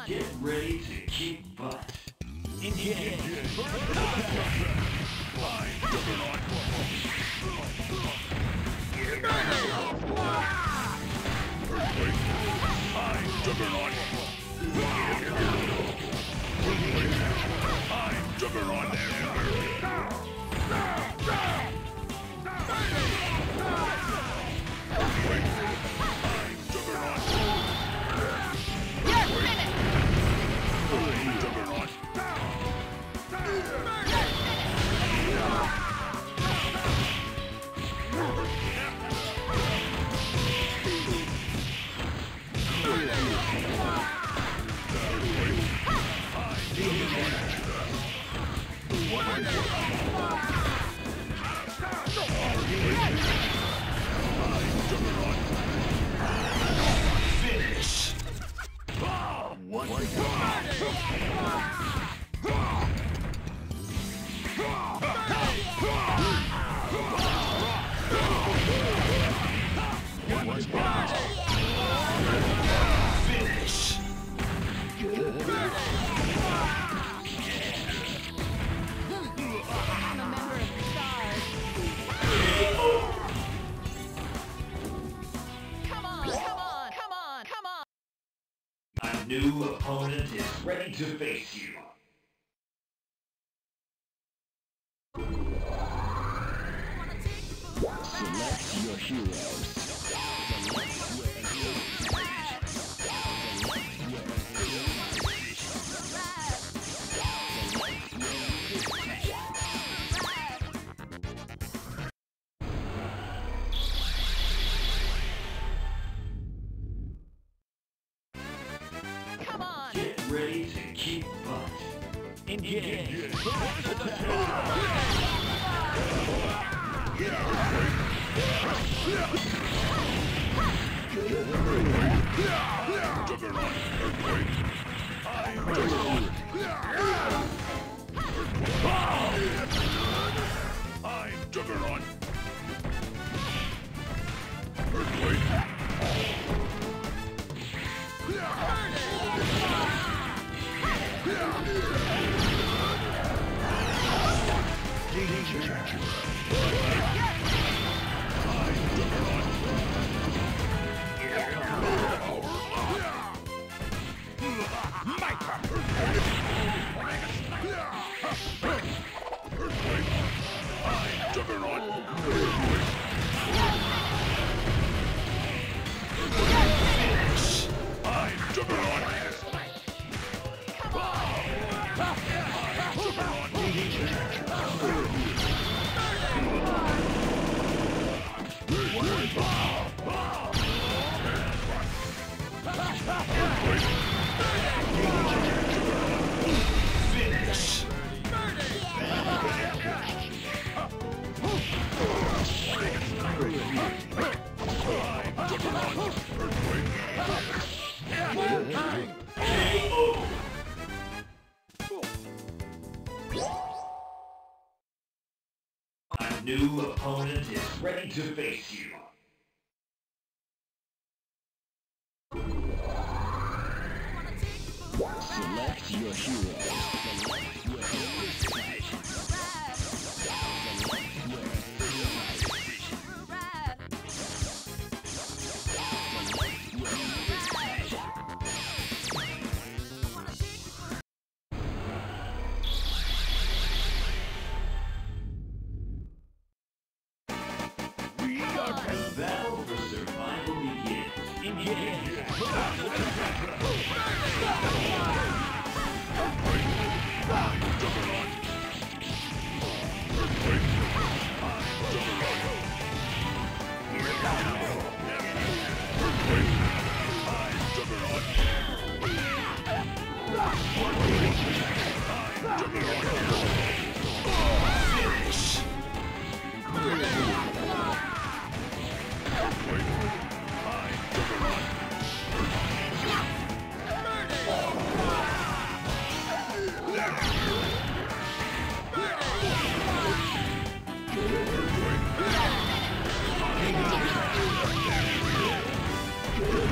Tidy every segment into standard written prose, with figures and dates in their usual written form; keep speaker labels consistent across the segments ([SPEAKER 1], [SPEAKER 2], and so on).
[SPEAKER 1] Get ready to kick butt.
[SPEAKER 2] Engage.
[SPEAKER 3] I'm Juggernaut! I'm Juggernaut!
[SPEAKER 1] Finish. Finish.
[SPEAKER 4] I'm a member of the Stars. Come on, come on, come on, come on.
[SPEAKER 1] A new opponent is ready to face you.
[SPEAKER 2] Select your heroes.
[SPEAKER 4] Come on.
[SPEAKER 1] Get ready to kick butt.
[SPEAKER 2] Engage.
[SPEAKER 3] Juggernaut! Earthquake! I'm Juggernaut! I'm Juggernaut! Earthquake!
[SPEAKER 1] Finish. KO. A new opponent is ready to face you.
[SPEAKER 2] Select your heroes.
[SPEAKER 1] The battle for survival begins.
[SPEAKER 2] Engage.
[SPEAKER 3] Finish!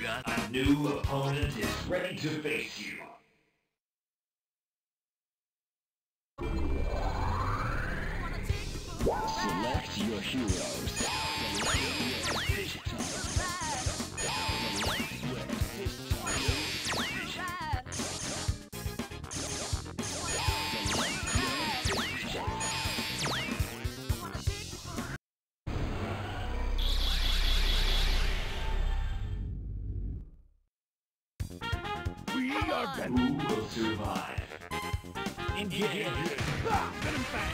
[SPEAKER 1] got a new opponent is ready to face you.
[SPEAKER 2] Select your heroes.
[SPEAKER 3] We are better.
[SPEAKER 1] Who will survive?
[SPEAKER 3] Engage. Get him back.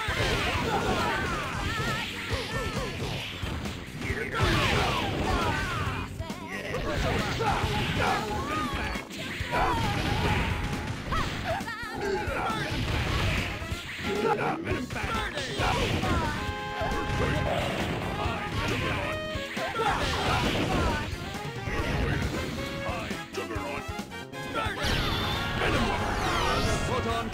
[SPEAKER 5] Proton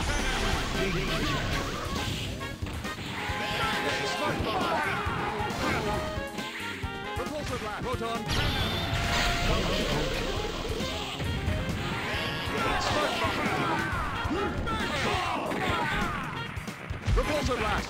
[SPEAKER 5] Smart Bomb! Repulsor Blast! Proton Smart Bomb! Repulsor Blast!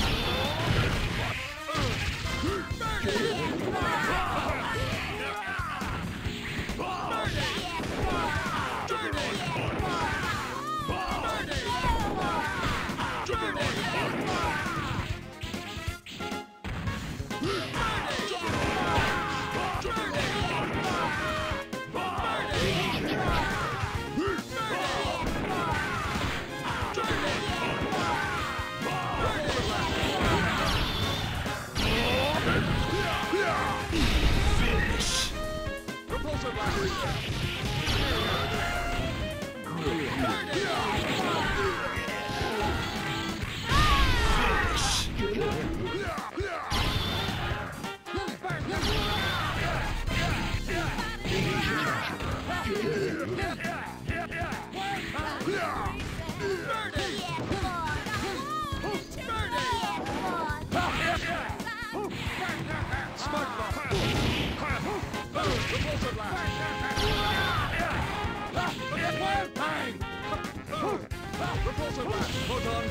[SPEAKER 5] Repulsor Blast! Smart Bomb! Repulsor Blast! Bang! Repulsor Blast! Proton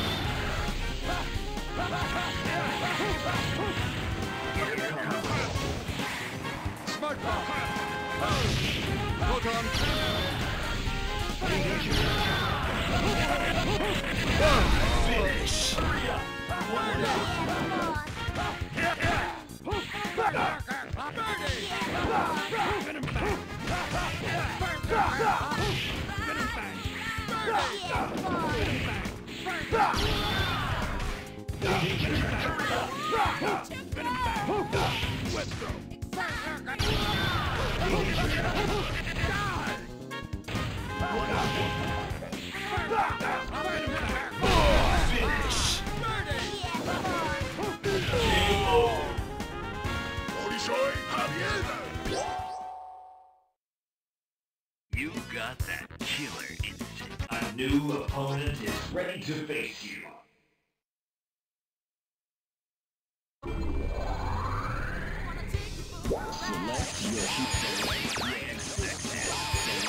[SPEAKER 5] Smart Bomb! Proton
[SPEAKER 1] Finish!
[SPEAKER 3] Let's go.
[SPEAKER 1] Finish! You got that killer instinct. A new opponent is ready to face you.
[SPEAKER 2] Select your heroes.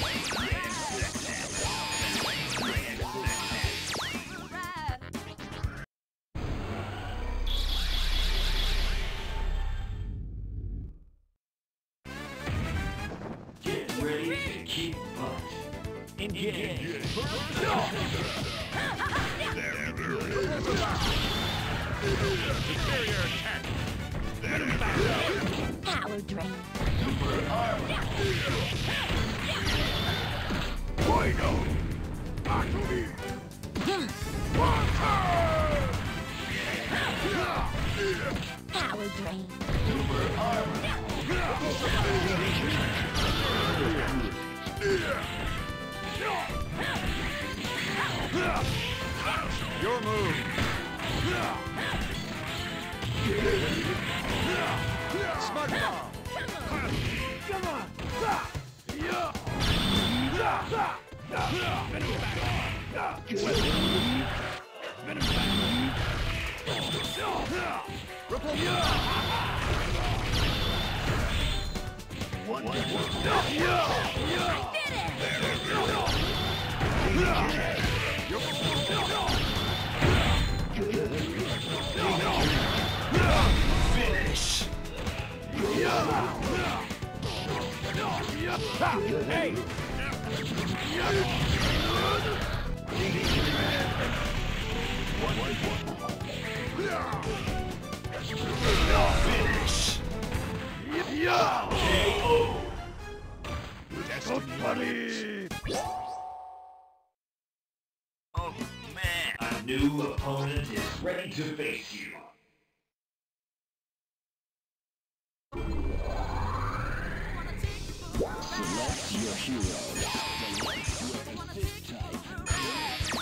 [SPEAKER 1] Get ready to keep punch.
[SPEAKER 5] Engage!
[SPEAKER 3] Superior attack.
[SPEAKER 4] Power drain.
[SPEAKER 3] Fuego. Akumi.
[SPEAKER 4] Power drain.
[SPEAKER 5] Your move! Smart Bomb!
[SPEAKER 3] Come on.
[SPEAKER 1] Finish!
[SPEAKER 3] Hey!
[SPEAKER 1] Finish! KO!
[SPEAKER 3] Destiny.
[SPEAKER 1] Oh man! A new opponent is ready to face you.
[SPEAKER 2] Select your heroes. Select your assist type.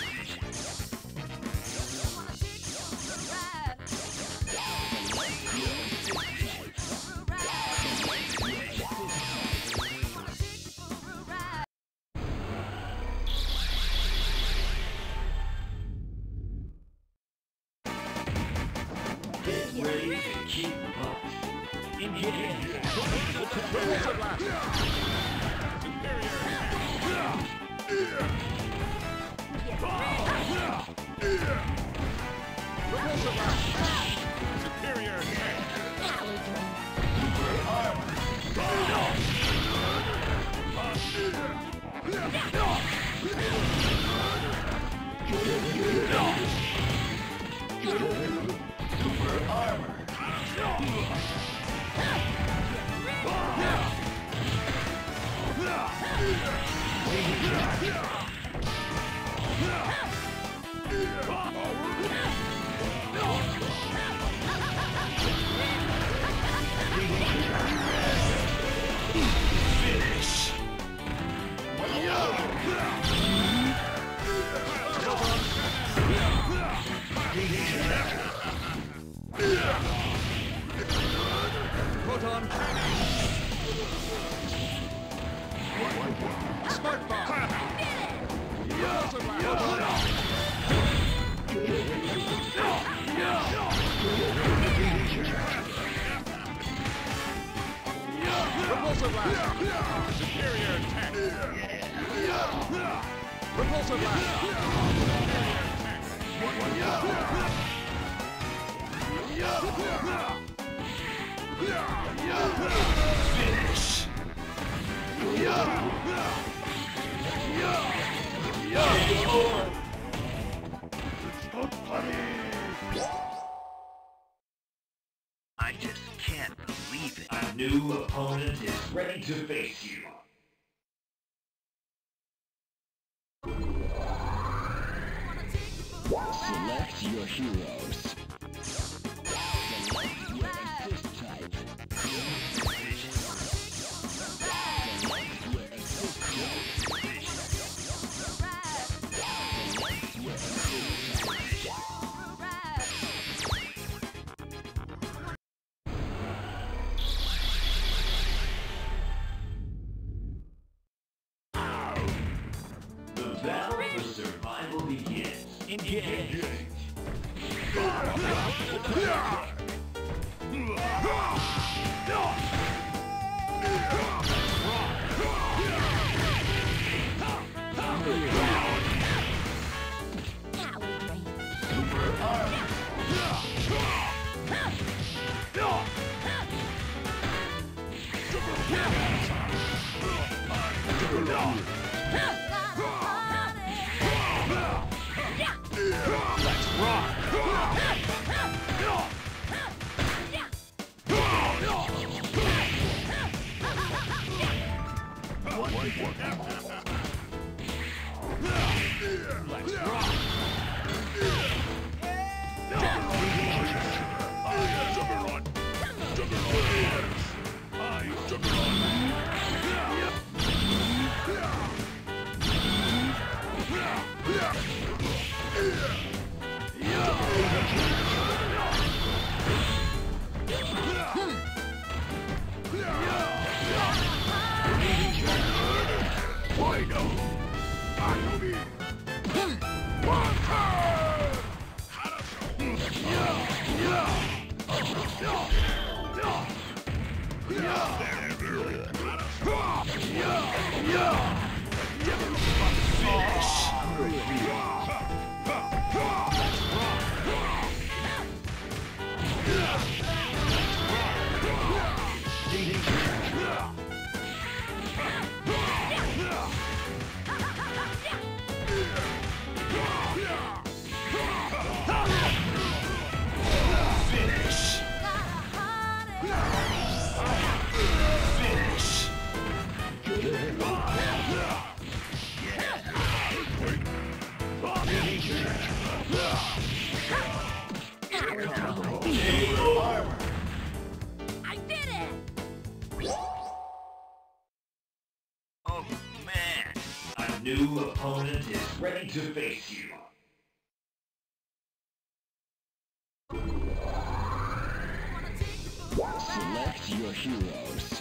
[SPEAKER 1] Get ready to keep punch.
[SPEAKER 5] Engage.
[SPEAKER 3] Superior attack.
[SPEAKER 1] Super armor. Finish.
[SPEAKER 5] Proton. Smart bomb.
[SPEAKER 3] Repulsor blast. Superior attack.
[SPEAKER 5] Repulsor blast.
[SPEAKER 1] Finish. KO. I just can't believe it. A new opponent is ready to face you.
[SPEAKER 2] Select your heroes. Select your assist type. Select your assist type. Select your assist type.
[SPEAKER 1] The battle for survival begins.
[SPEAKER 5] Engage.
[SPEAKER 3] Let's rock. Let's rock. Juggernaut. Juggernaut. I Juggernaut. Wino! Akubi! Harasho!
[SPEAKER 4] I did it!
[SPEAKER 1] Oh man! A new opponent is ready to face you.
[SPEAKER 2] Select your heroes.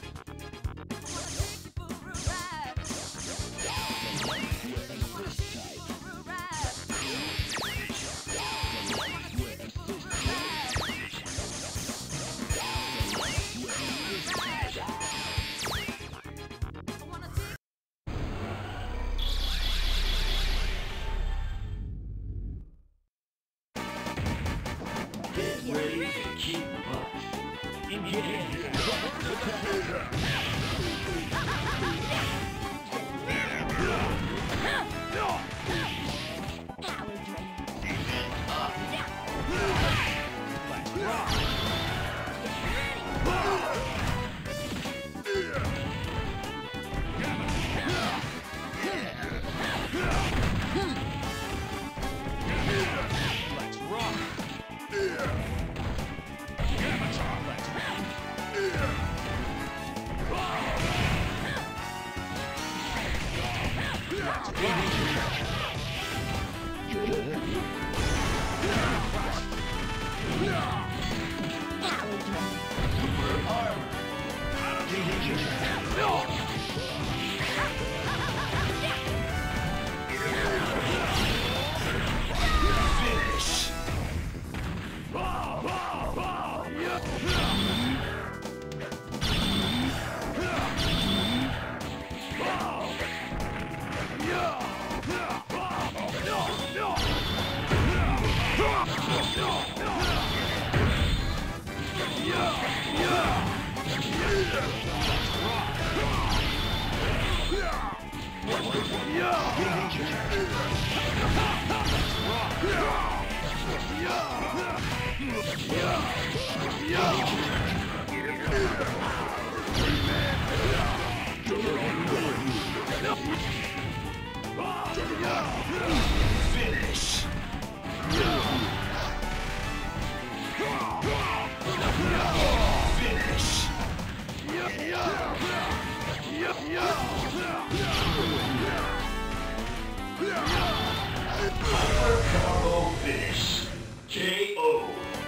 [SPEAKER 1] Get ready to keep butt. Engage.
[SPEAKER 5] Let's rock.
[SPEAKER 1] Combo finish. KO.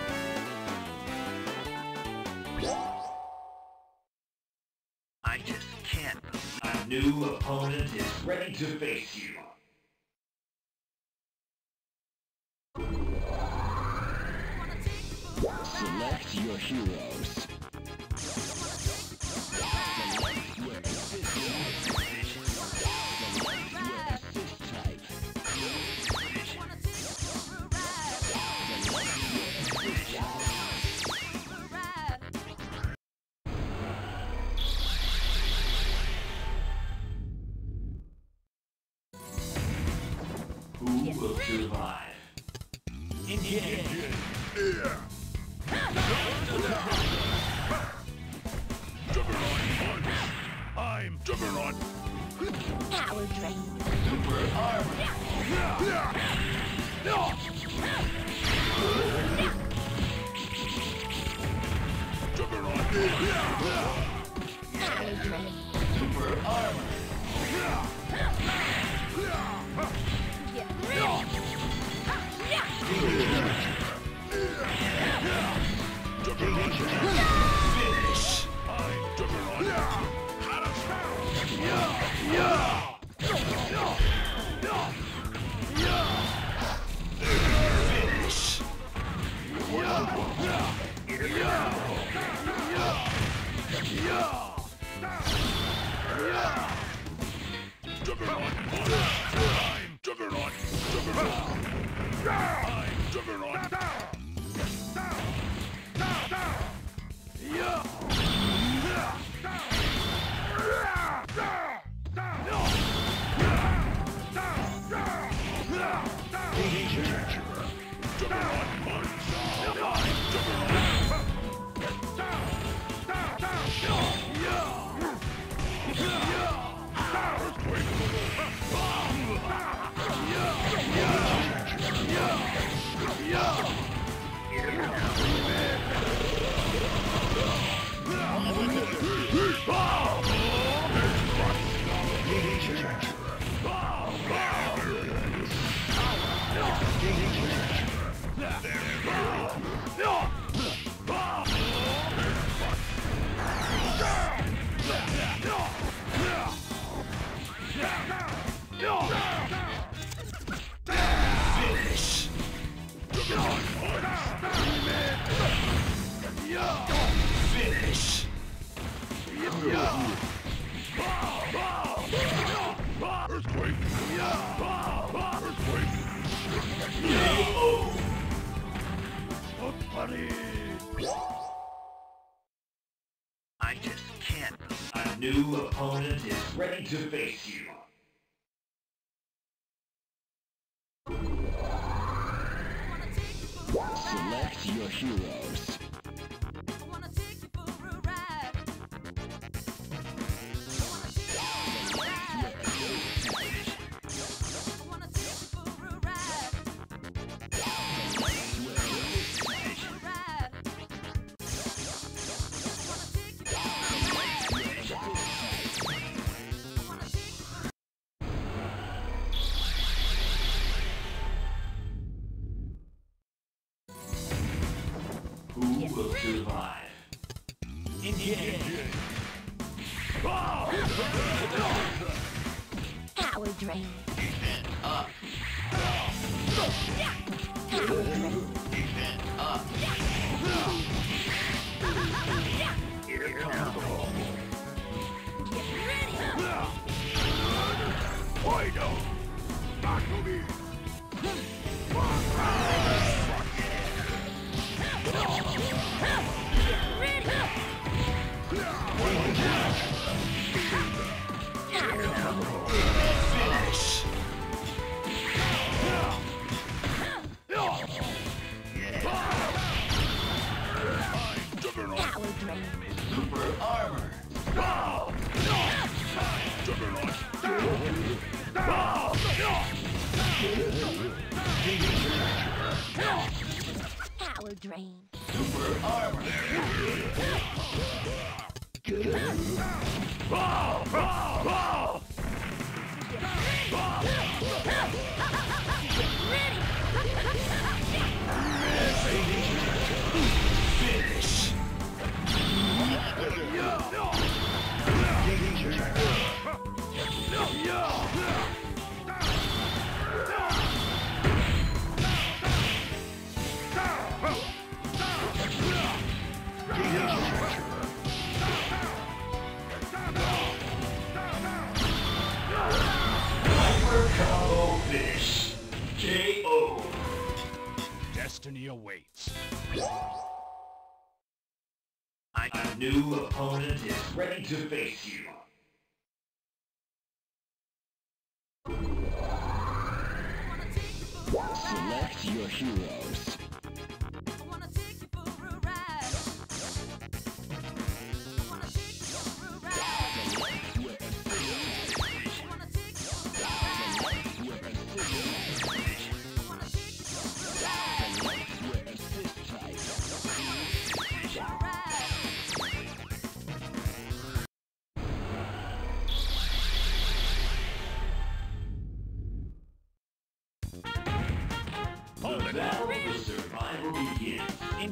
[SPEAKER 1] I just can't believe a new opponent is ready to face you.
[SPEAKER 2] Select your heroes. Select your assist type.
[SPEAKER 1] Who will survive? Engage.
[SPEAKER 3] Juggernaut punch. I'm Juggernaut.
[SPEAKER 4] Power drain.
[SPEAKER 1] Super armor.
[SPEAKER 3] Juggernaut.
[SPEAKER 4] Power drain.
[SPEAKER 1] Super armor.
[SPEAKER 4] Get ready.
[SPEAKER 3] Juggernaut.
[SPEAKER 1] Finish.
[SPEAKER 3] I'm Juggernaut.
[SPEAKER 1] Finish. new opponent is ready to face you.
[SPEAKER 2] Select your heroes.
[SPEAKER 1] Who will survive?
[SPEAKER 4] Power drain.
[SPEAKER 5] Up.
[SPEAKER 4] Power drain.
[SPEAKER 5] Up.
[SPEAKER 1] Here comes the ball.
[SPEAKER 4] Get ready.
[SPEAKER 3] Oido! Bakubi!
[SPEAKER 1] Finish!
[SPEAKER 3] Juggernaut!
[SPEAKER 4] Power drain.
[SPEAKER 1] Super armor!
[SPEAKER 3] Juggernaut!
[SPEAKER 4] Power drain.
[SPEAKER 1] Super armor! Finish! Hyper combo finish! KO!
[SPEAKER 3] Destiny awaits.
[SPEAKER 1] A new opponent is ready to face you.
[SPEAKER 2] Select your heroes.
[SPEAKER 1] The battle for survival begins.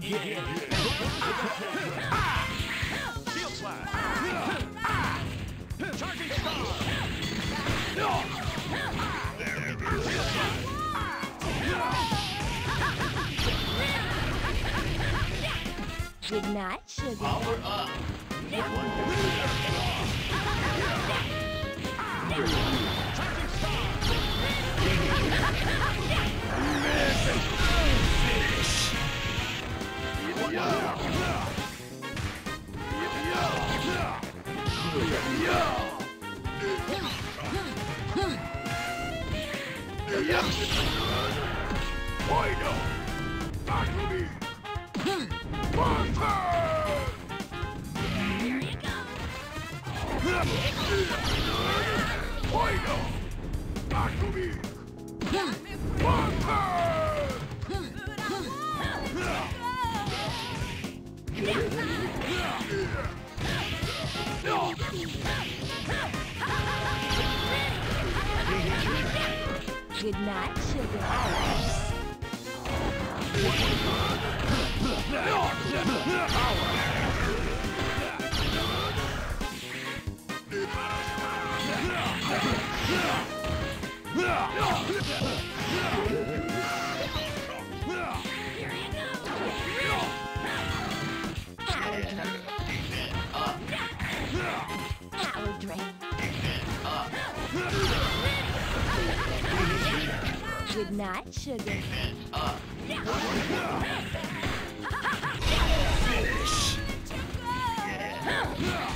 [SPEAKER 3] Shield slash! Charging star!
[SPEAKER 4] Good night, sugar.
[SPEAKER 1] Power up!
[SPEAKER 3] Charging star!
[SPEAKER 1] Finish!
[SPEAKER 3] Oido! Bakubi! Monster!
[SPEAKER 4] Here you go.
[SPEAKER 3] Oido! Bakubi! Monster!
[SPEAKER 4] Good night, sugar. Power drain. Good night, sugar.
[SPEAKER 1] Finish!